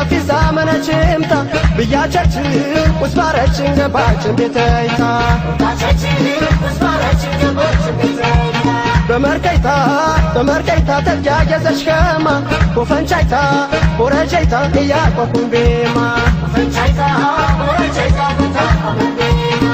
في زمنچمتا بياچچ وسبارچن ገባችን ቤተይታ በመርቀይታ ተጃጀዘሽ ከማ ወፈንቻይታ ወረጃይታ ያቆቁም ቤማ ወፈንቻይታ ወረጃይታ ተቆቁም ቤማ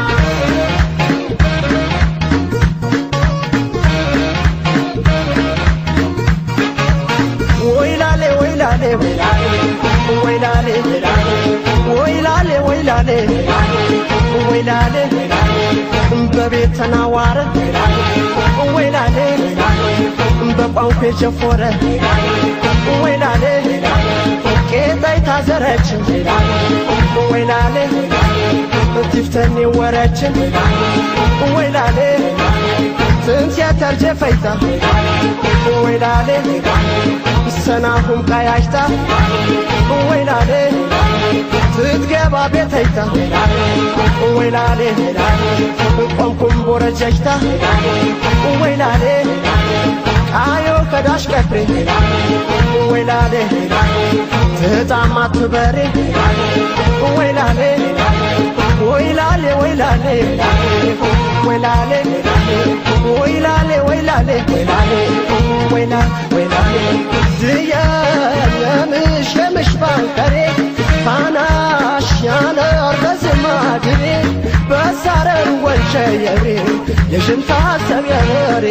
ወይላሌ ወይላሌ ወይላሌ ወይላሌ ወይላሌ ወይላሌ በቤተና ዋረ ወይላሌ በቋንቋ ጀፎረ ወይላሌ ቄጣይ ታዘረች ወይላሌ ትፍተኒ ወረች ወይላሌ ትንሲያተር ጀፈይታ ወይላሌ ሰናሁም ቃያሽታ ወይላሌ ትትገባ ቤተይታ ወይላሌ ቆምኩም ቦረጀሽታ ወይላሌ አዮ ከዳሽ ቀፍሬ ወይላሌ ትጣማት በሬ ወይላሌ ወይላሌ ወይላሌ ወይላሌ ወይላሌ ወይላሌ ወይላሌ ወይላሌ ድያ የምሽ ባንከሬ ፋናሽ ያለ አርበዝማድሬ በሳረር ወንሸየሬ የሽንታ ሰብየሬ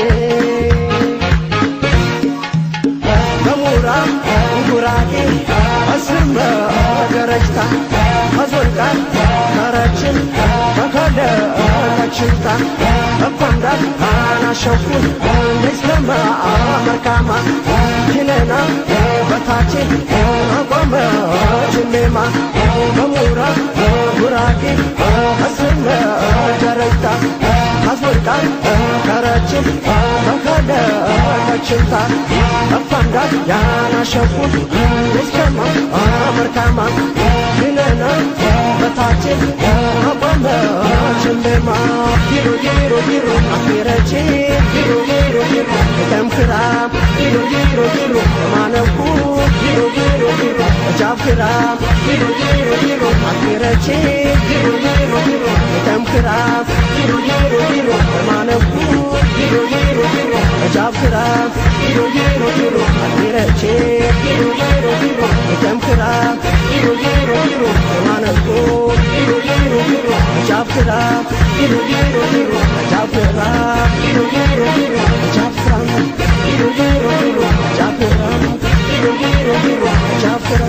በሙራ ጉራጌ አስርመ ገረጅታ አዞልቃ ከረችን በከለ ከችልታ እኳንዳት አናሸኩን ለስለማ መርካማ ይለና በታቼ አቆመ ጅሜማ በሙራ ጉራጌ አስርመ ገረጅታ አዞልቃ ከረችን በከለ ከችልታ እኳንዳት ያናሸኩን ለስለማ መርካማ ይለና በታቼ አቆመ ጅሜማ ጊሩ ጊሩ ጊሩ አፊረቼ ጊሩ ጊሩ ጊሩ ተምክራ ጊሩ ጊሩ ጊሩ ማነኩ ጊሩ ጊሩ ጊሩ ጃፍራ ጊሩ ጊሩ ጊሩ አፊረቼ ጊሩ ጊሩ ጊሩ ተምክራ ጊሩ ጊሩ ጊሩ ማነኩ ጊሩ ጊሩ ጊሩ ጃፍራ ጊሩ ጊሩ ጊሩ አፊረቼ ጊሩ ጊሩ ጊሩ ተምክራ ጊሩ ጊሩ ጊሩ ማነኩ ጊሩ ጊሩ ጊሩ ጃፍራ ጊሩ ጊሩ ጊሩ ጃፍራ ጊሩ ጊሩ ጊሩ ጃፍራ ጊሩ ጊሩ ጊሩ ጃፍራ ጊሩ ጊሩ ጊሩ ጃፍራ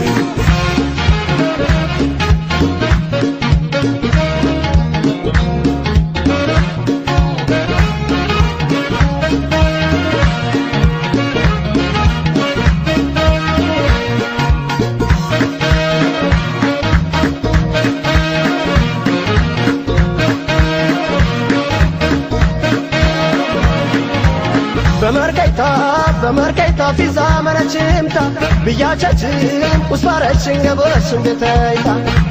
በመርቀይታ في زمنچمታ بياچچ وسبارچن ገባችን ቤተይታ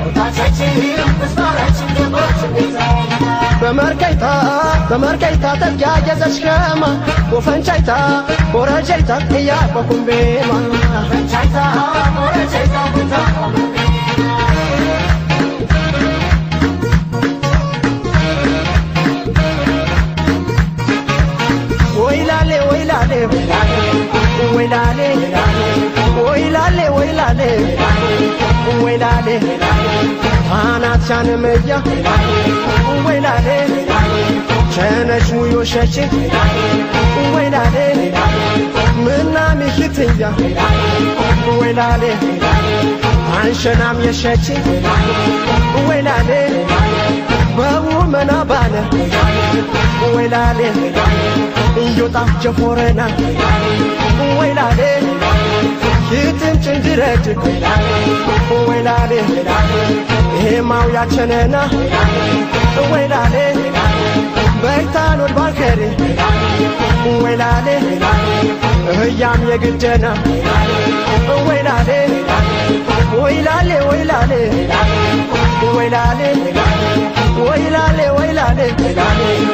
በመርቀይታ ተጃጀዘሽ ከማ ወፈንቻይታ ወረጃይታ ያቆቁም ቤማ ወፈንቻይታ ወረጃይታ ተቆቁም ወይላሌ ወይላሌ ወይላሌ ወይላሌ ወይላሌ ወይላሌ አናት ሻነመያ ወይላሌ ቸነሽ ሙዮሸች ወይላሌ ምናም ይክትያ ወይላሌ አንሸናም የሸች ወይላሌ በውመና ባለ ወይላሌ ይዮጣ ጀፎረና ወይላሌ ይትን ጭንድረጅ ወይላሌ ይሄማው ያቸነና ወይላሌ በይታን ወልባልከሬ ወይላሌ እያም የግጀና ወይላሌ ወይላሌ ወይላሌ ወይላሌ ወይላሌ ወይላሌ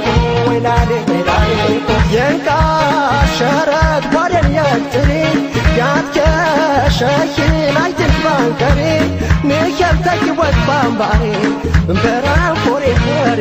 ወይላሌ የንቃ ሸረት ጓደን ያጥሪ ያትከሸሽን አይትንፋን ከሬ ሚከል ተኪወት ባምባሬ በራን ኮሬ ኮሬ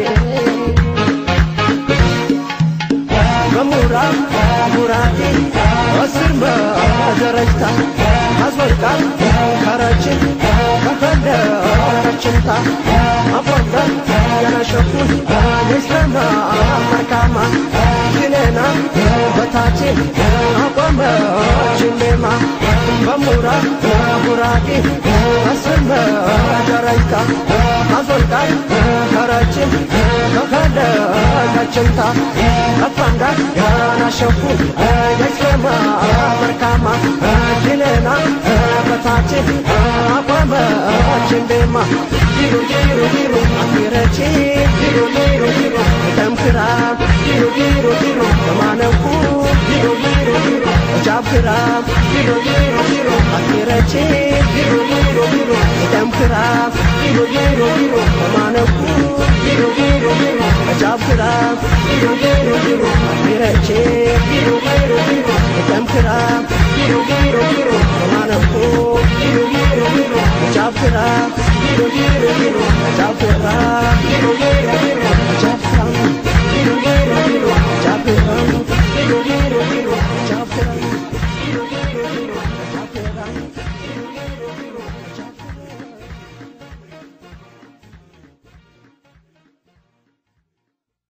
በሙራ ሙራቴ እስር መዘረጅታ አዝወልቃል ከረችን ከፈለረችንታ አፎንደር ያነሸኩን የስለማ መርካማ ግኔና በታችን አቆመችን ቤማ በሙራ ሙራቴ እስር መዘረጅታ አዝወልቃል ከረችን ከፈለረችንታ አፋንዳር ያናሸኩን የስለማ መርካማ ግኔና በታችን አቆመችን ቤማ ዲሩ ዲሩ ዲሩ አኪረቺ ዲሩ ዲሩ ዲሩ ተምክራ ዲሩ ዲሩ ዲሩ ማነኩ ዲሩ ዲሩ ዲሩ ጃብክራ ዲሩ ዲሩ ዲሩ አኪረቺ ዲሩ ዲሩ ዲሩ ተምክራ ዲሩ ዲሩ ዲሩ